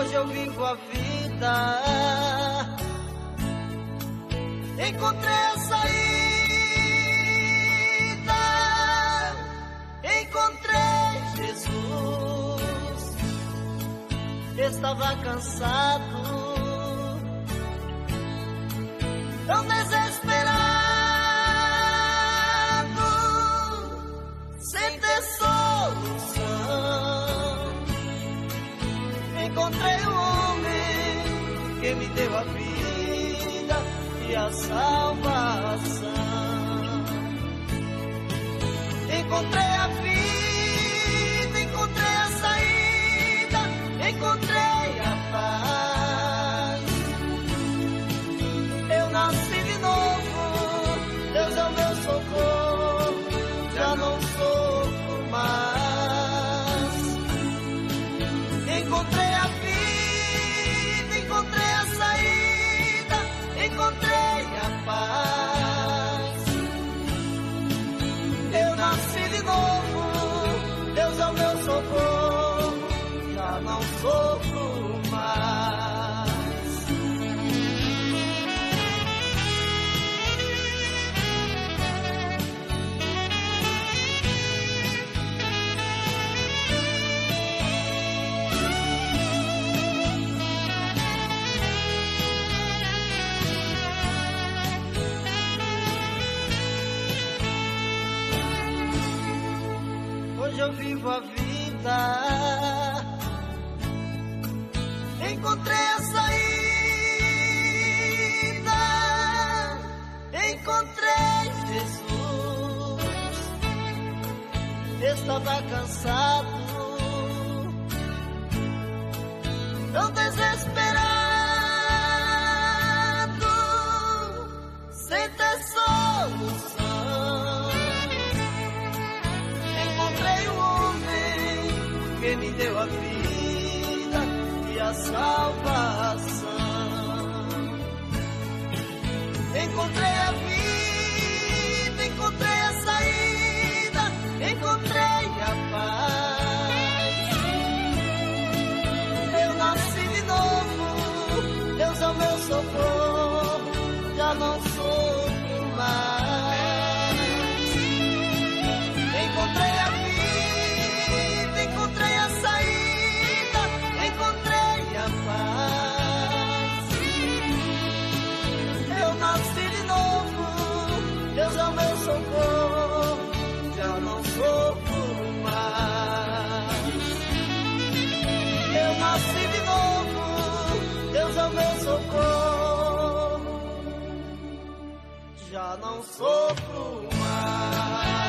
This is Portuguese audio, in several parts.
Hoje eu vivo a vida, encontrei a saída, encontrei Jesus. Estava cansado, tão desesperado, sem ter solução. Encontrei um homem que me deu a vida e a salvação. Encontrei a vida, encontrei a saída, encontrei a paz. Eu nasci de novo, Deus é o meu socorro, já não sofro mais. Encontrei a vida, encontrei a saída, encontrei a paz. Eu nasci de novo, Deus é o meu socorro, já não sofro mais. Hoje eu vivo a vida, encontrei a saída, encontrei Jesus. Estava cansado, tão desesperado, sem ter solução. Encontrei um homem que me deu a vida e a salvação. Encontrei a vida, encontrei a saída, encontrei a paz. Eu nasci de novo, Deus é o meu socorro, já não sofro mais. Encontrei a vida, encontrei a saída, encontrei a paz. Eu nasci de novo, Deus é o meu socorro, já não sofro mais. Eu nasci de novo, Deus é o meu socorro, já não sofro mais.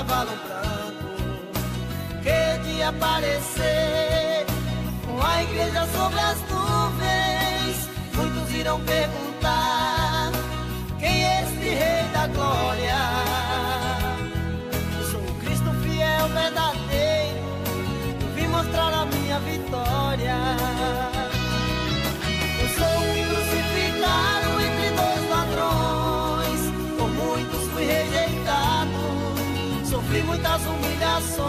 cavalo branco, que de aparecer com a igreja sobre as nuvens. Muitos irão perguntar: quem é este Rei da Glória? Eu sou o Cristo fiel, verdadeiro, eu vim mostrar a minha vitória. Eu sou o que crucificaram entre dois ladrões, por muitos fui rejeitado, sofri muitas humilhações.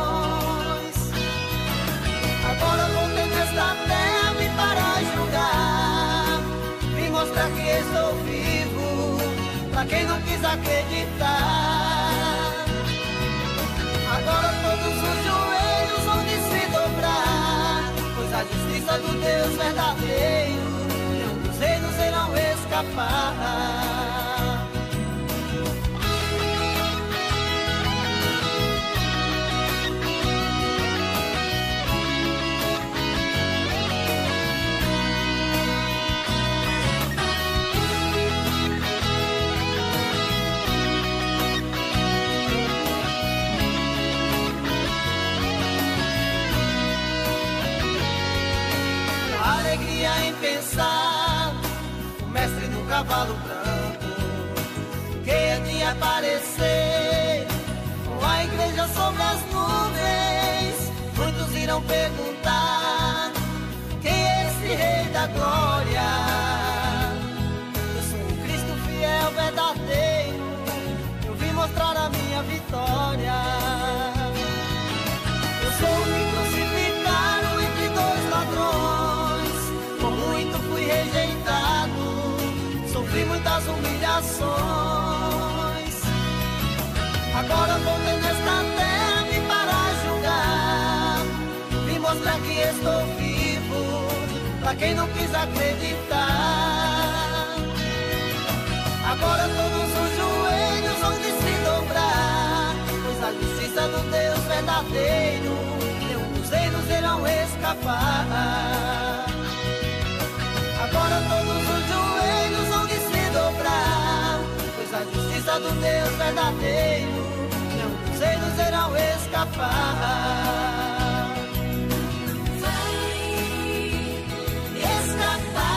Agora voltei nesta terra, vim para julgar, vim mostrar que estou vivo, pra quem não quis acreditar. Agora todos os joelhos vão de se dobrar, pois a justiça do Deus verdadeiro, nenhum dos reinos irão escapar. Alegria em pensar o mestre no cavalo branco, que é de aparecer com a igreja sobre as nuvens. Muitos irão perguntar: quem é esse Rei da Glória? Eu sou o Cristo fiel, verdadeiro, eu vim mostrar a minha vitória. Eu sou o que crucificaram entre dois ladrões, por muito fui rejeitado, sofri muitas humilhações. Agora voltei nesta terra, vim para julgar, vim mostrar que estou vivo, pra quem não quis acreditar. Agora todos os joelhos vão de se dobrar, pois a justiça do Deus verdadeiro, nenhum dos reinos irão escapar. Agora todos os joelhos vão de se dobrar, pois a justiça do Deus verdadeiro, nenhum dos reinos irão escapar. Vai escapar.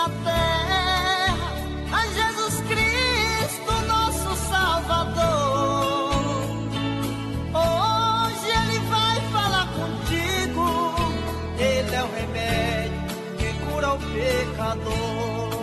na terra a Jesus Cristo, nosso Salvador. Hoje Ele vai falar contigo, Ele é o remédio que cura o pecador.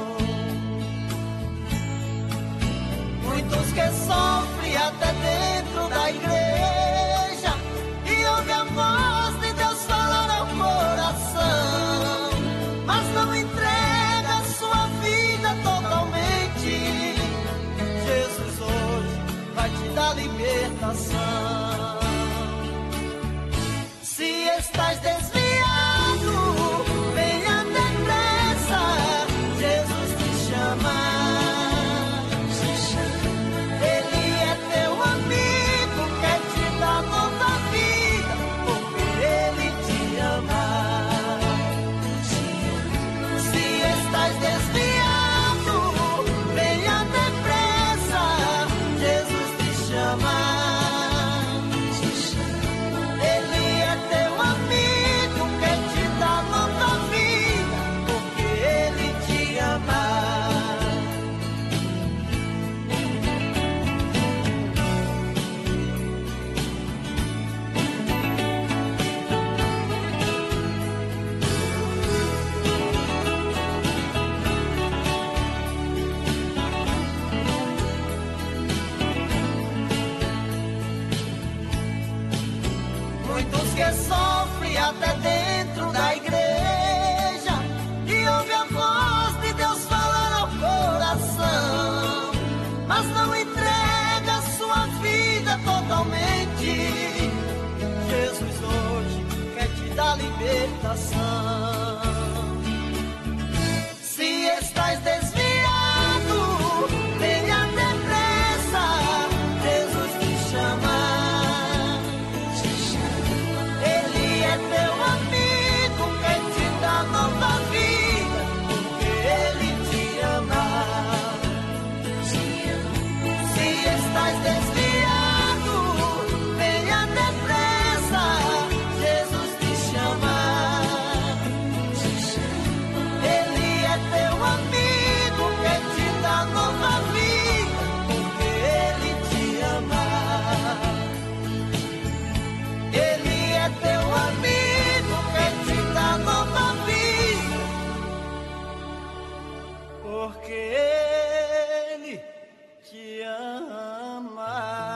Muitos que sofrem até dentro da igreja e ouvem a voz de Deus falar ao coração, mas não entrega sua vida totalmente. Jesus hoje vai te dar libertação. Se estás desviado, venha depressa, Jesus te chama. Ele é teu amigo, quer te dar nova vida, porque Ele te ama. Se estás desviado, venha depressa, Jesus te chama. Ele é teu amigo, quer te dar nova vida, porque Ele te ama. Muitos que sofrem até dentro da igreja e ouvem a voz de Deus falar ao coração, mas não entrega sua vida totalmente. Jesus hoje quer te dar libertação. Se estás desviado, venha depressa, Jesus te chama. Ele é teu amigo, quer te dar nova vida, porque Ele te ama. Se estás desviado, venha depressa, Jesus te chama. Ele é teu amigo, quer te dar nova vida, porque Ele te ama. Ele é teu amigo, quer te dar nova vida, porque Ele te ama.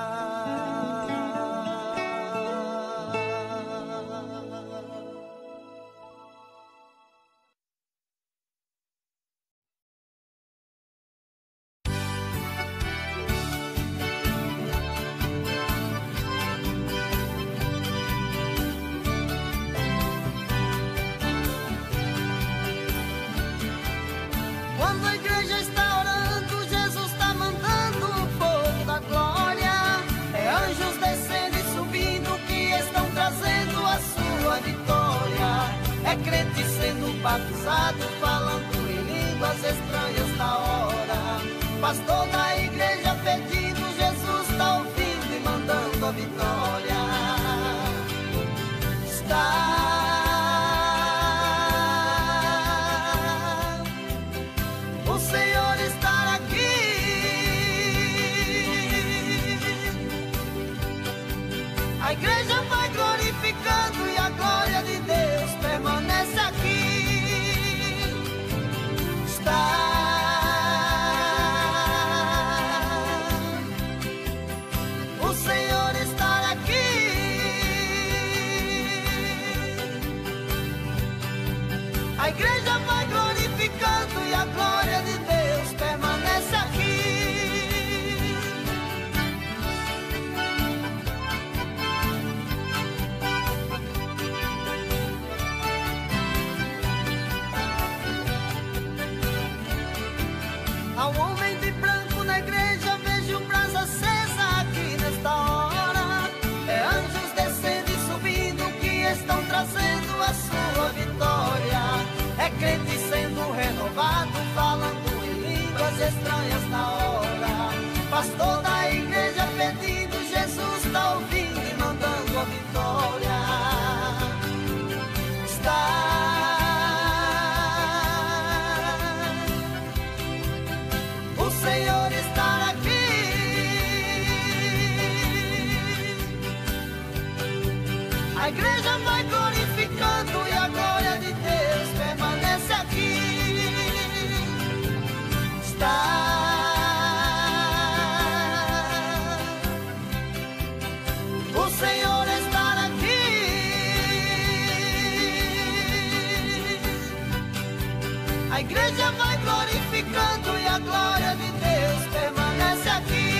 Quando a igreja está orando, Jesus está mandando o fogo da glória. É anjos descendo e subindo que estão trazendo a sua vitória. É crente sendo batizado, falando em línguas estranhas na hora. Pastor da igreja pedindo, Jesus está ouvindo e mandando a vitória. O Senhor está aqui. A igreja vai glorificando e a glória de Deus permanece aqui. O Senhor está aqui. A igreja vai glorificando e a glória de Deus permanece aqui. Ao homem de branco na igreja vejo brasa acesa aqui nesta hora. É anjos descendo e subindo que estão trazendo a sua vitória. É crente sendo renovado, falando em línguas estranhas na hora. Pastor da igreja pedindo, Jesus está ouvindo e mandando a vitória. Está A igreja vai glorificando e a glória de Deus permanece aqui.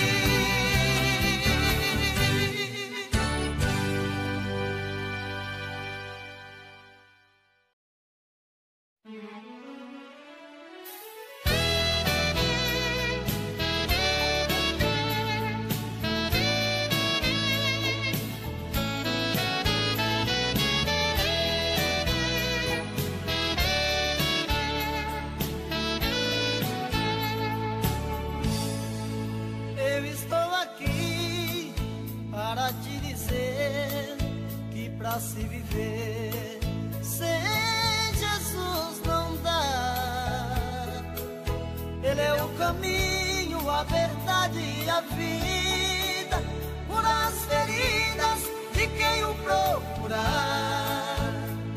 Pra se viver sem Jesus não dá. Ele é o caminho, a verdade e a vida. Cura as feridas de quem o procurar.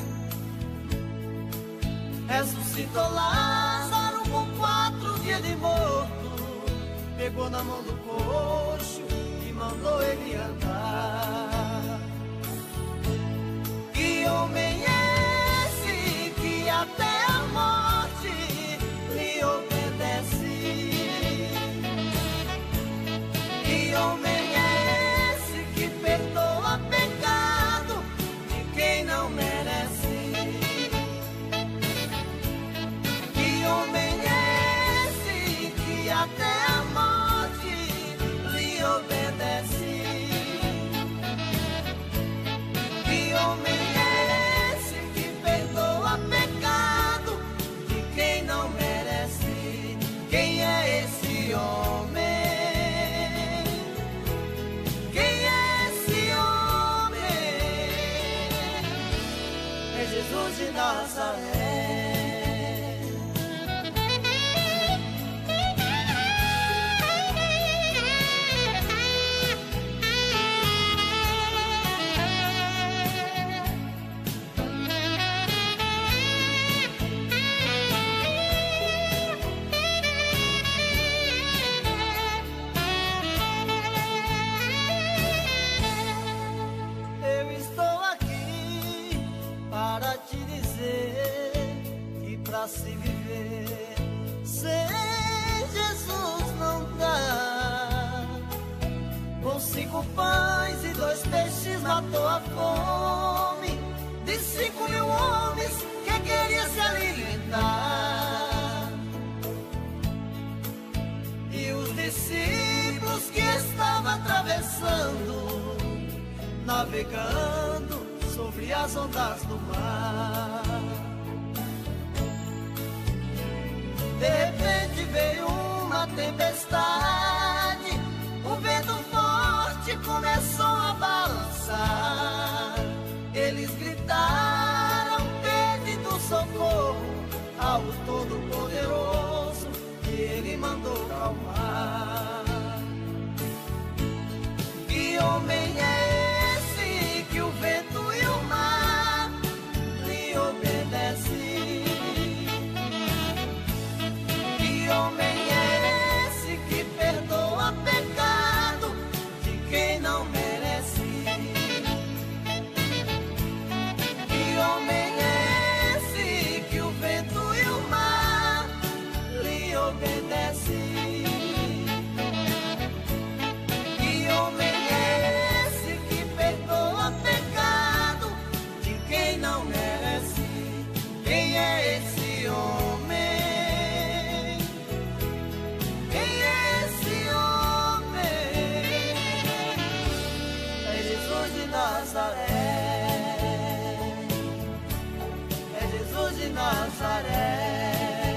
Ressuscitou Lázaro com 4 dias de morto. Pegou na mão do coxo e mandou ele andar. Que homem é esse que até a morte lhe obedece? Que homem é esse que perdoa pecado de quem não merece? Que homem é esse que até a morte lhe obedece? Que homem de Nazaré. Eu estou aqui para te dizer que pra se viver sem Jesus não dá. Com 5 pães e 2 peixes matou a fome de 5.000 homens que queriam se alimentar. E os discípulos que estavam atravessando, navegando sobre as ondas do mar. De repente veio uma tempestade, o vento forte começou a balançar. Eles gritaram pedindo socorro ao Todo-Poderoso, e Ele mandou calmar. Que homem é esse que o vento e o mar lhe obedecem? Que homem é esse que perdoa pecado de quem não merece? Que homem é esse que o vento e o mar lhe obedecem? Que homem é esse que perdoa pecado de quem não merece? Quem é esse homem? Quem é esse homem? É Jesus de Nazaré. É Jesus de Nazaré.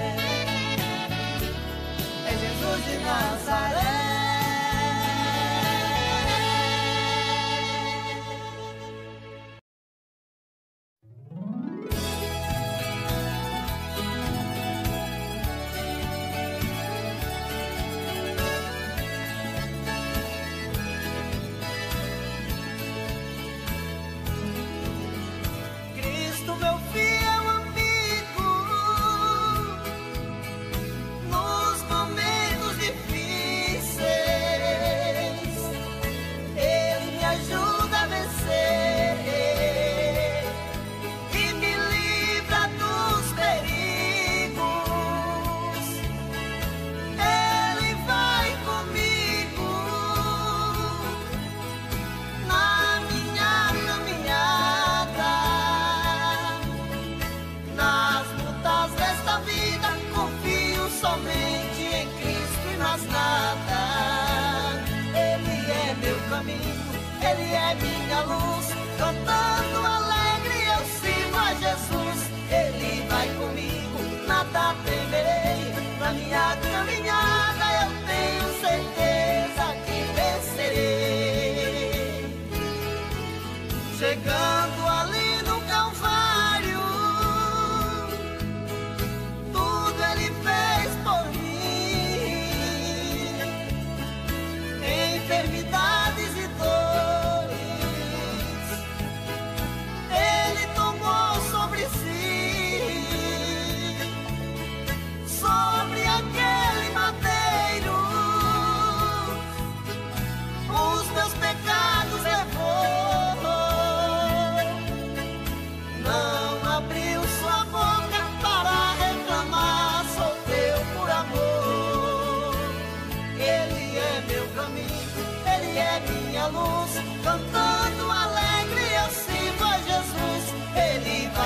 É Jesus de Nazaré. Cristo, meu fiel amigo,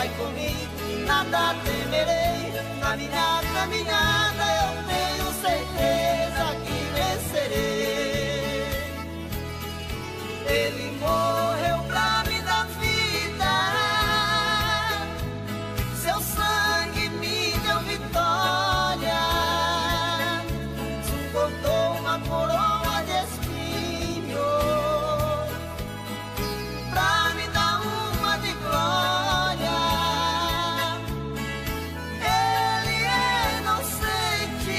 vai comigo, nada temerei. Na minha caminhada eu tenho certeza que vencerei. Ele morreu pra me dar vida, seu sangue me deu vitória, suportou uma coroa de espinho pra me dar uma de glória. Ele é inocente,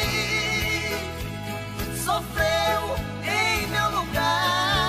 sofreu em meu lugar,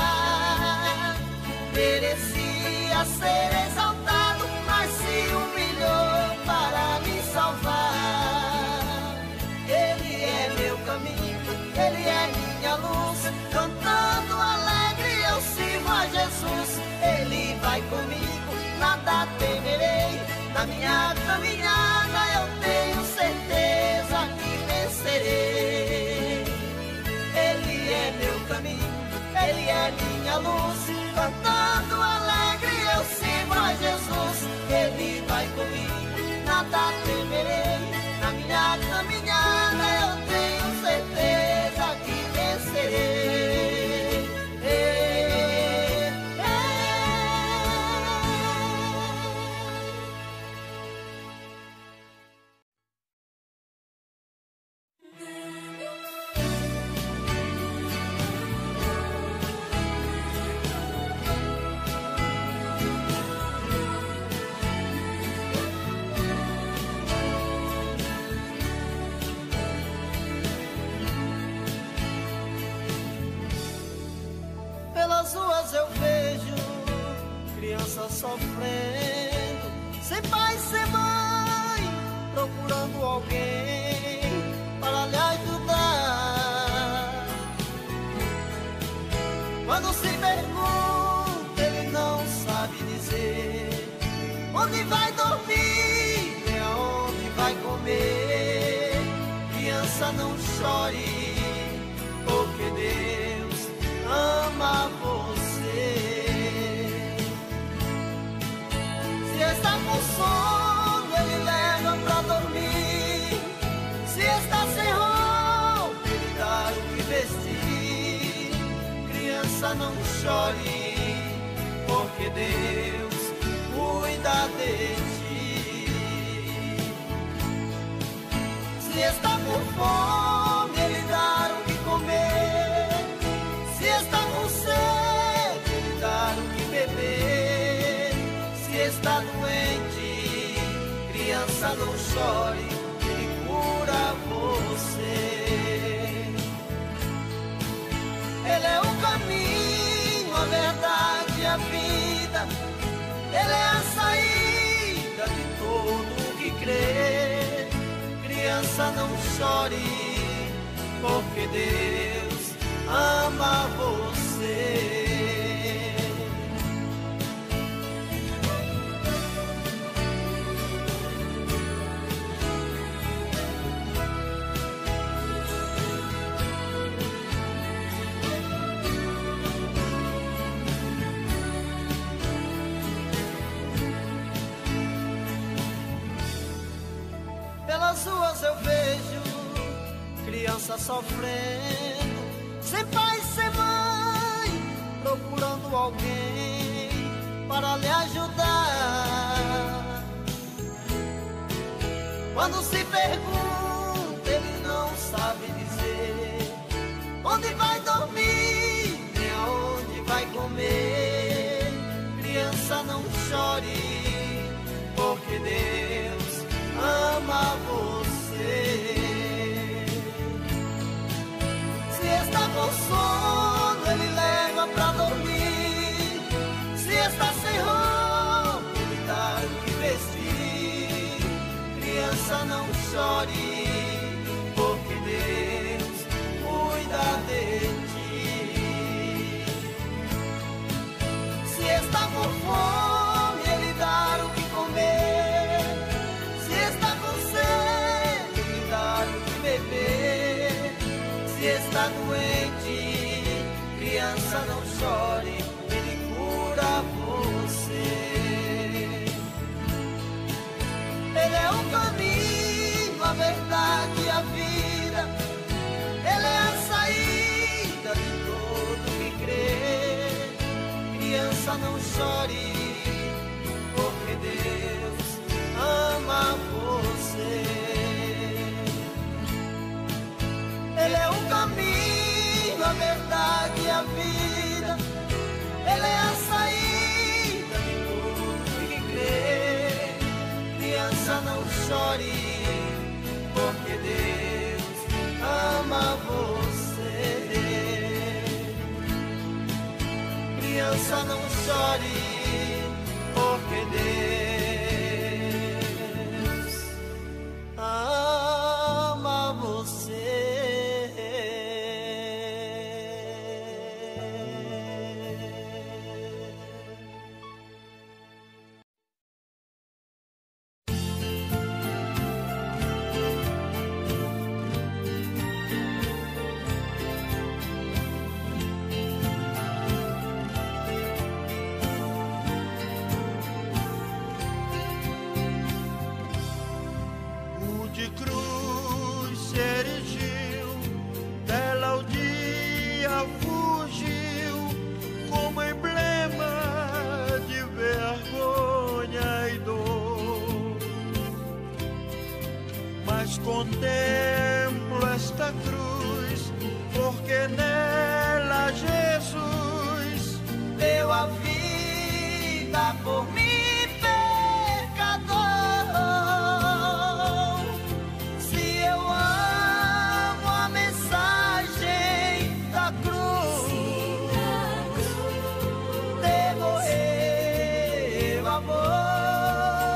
merecia ser exaltado, mas se humilhou para me salvar. Ele é meu caminho, ele é minha luz, cantando alegre eu sirvo a Jesus. Ele vai comigo, nada temerei. Na minha caminhada eu tenho certeza que vencerei. Ele é meu caminho, ele é minha luz, cantando alegre eu sirvo a Jesus. Ele vai comigo, nada temerei. Na minha caminhada eu tenho certeza que vencerei. Pelas ruas eu vejo crianças sofrendo, sem pai, sem mãe, procurando alguém para lhe ajudar. Quando se pergunta, ele não sabe dizer onde vai dormir, nem aonde vai comer. Criança, não chore, porque Deus ama você. Se está com sono, ele leva pra dormir. Se está sem roupa, ele dá o que vestir. Criança, não chore, porque Deus cuida de ti. Se está com fome, ele dá o que comer. Se está com sede, ele dá o que beber. Se está doente, criança, não chore, ele cura você. Ele é o caminho, a verdade e a vida. Ele é a saída de todo que crê. Criança, não chore, porque Deus ama você. Pelas ruas eu vejo criança sofrendo, sem pai, sem mãe, procurando alguém para lhe ajudar. Quando se pergunta, ele não sabe dizer onde vai dormir, nem aonde vai comer. Criança, não chore, porque Deus ama você. Se está com sono, ele leva pra dormir. Se está sem roupa, ele dá o que vestir. Criança, não chore, porque Deus cuida de ti. Se está com fome, ele dá o que comer. Se está com sede, ele dá o que beber. Se está doente, criança, não chore, ele cura você. Criança, não chore, porque Deus ama você. Ele é o caminho, a verdade e a vida. Ele é a saída de tudo que crê. Criança, não chore, porque Deus ama você. Criança, não chore, porque Deus ama você. Contemplo esta cruz, porque nela Jesus deu a vida por mim, pecador. Se eu amo a mensagem da cruz, devo eu amor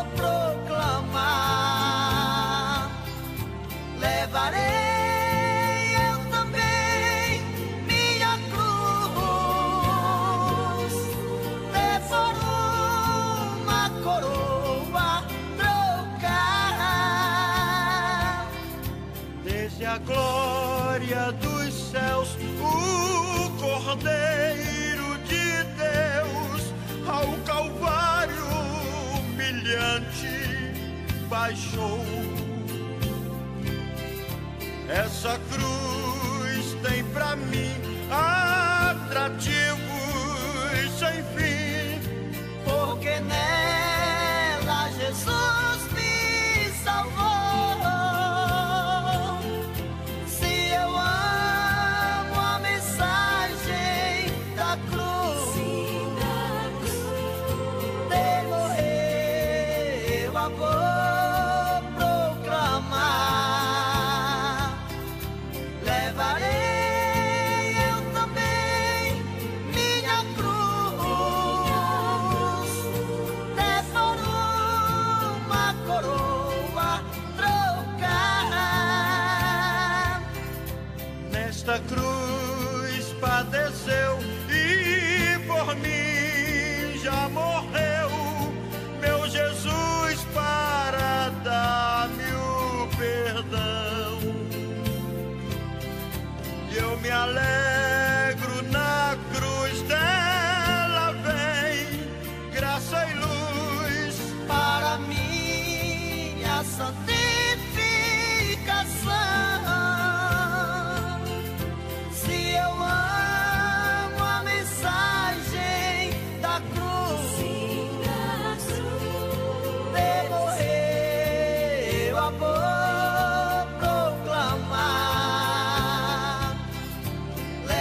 proclamar. Levarei eu também minha cruz, por uma coroa trocar. Desde a glória dos céus, o Cordeiro de Deus ao Calvário humilhante baixou. Essa cruz tem pra mim atrativos sem fim, porque nela Jesus me salvou. Se eu amo a mensagem da cruz, devo eu amor proclamar. Levarei eu também minha cruz, por uma coroa trocar. Nesta cruz padeceu e por mim já morreu meu Jesus para dar-me o perdão. Eu me alegro na cruz, dela vem graça e luz para minha santificação. Se eu amo a mensagem da cruz, devo eu amor proclamar.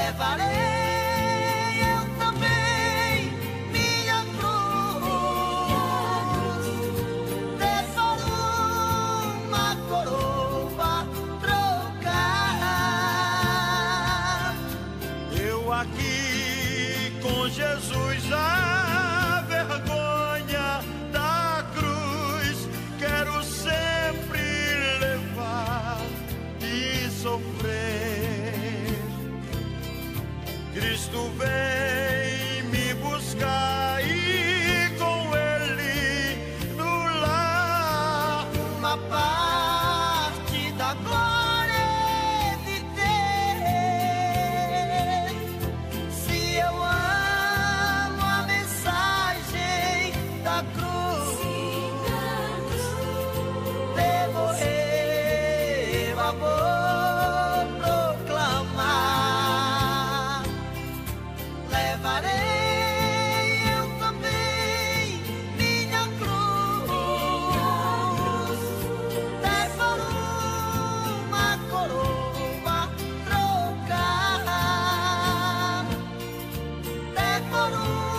por um